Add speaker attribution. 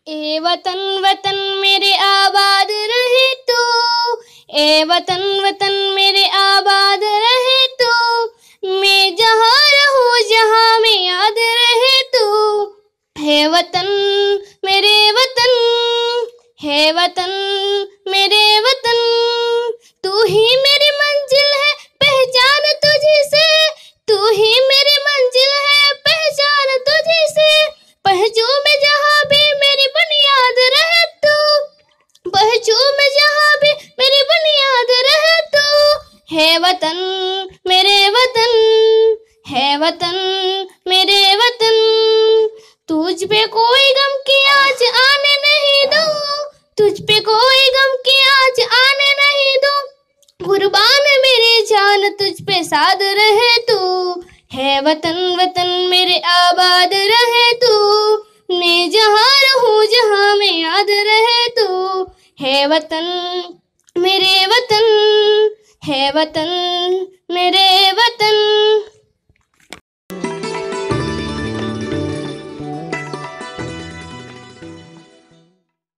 Speaker 1: ए वतन वतन मेरे आबाद रहे तू, ए वतन वतन मेरे आबाद रहे तू, मैं जहाँ रहूँ जहाँ में याद रहे तू। है वतन मेरे वतन, है वतन मेरे वतन, तू ही मेरी मंजिल है पहचान तुझी से, तू ही मेरी मंजिल है पहचान तुझी से। पहुँचूं मैं जहाँ भी मेरी बुनियाद रहे तू, पहुँचूं मैं जहाँ भी मेरी बुनियाद रहे तू। है वतन मेरे वतन, है वतन मेरे वतन, तुझ पे कोई गम की आज आने नहीं दूँ, तुझ पे कोई गम की आज आने नहीं दूँ। कुर्बान मेरी जान तुझ पे साद रहे तू। है वतन वतन मेरे आबाद रहे तू, मैं जहाँ रहूँ जहाँ में याद रहे तू। है वतन मेरे वतन, है वतन मेरे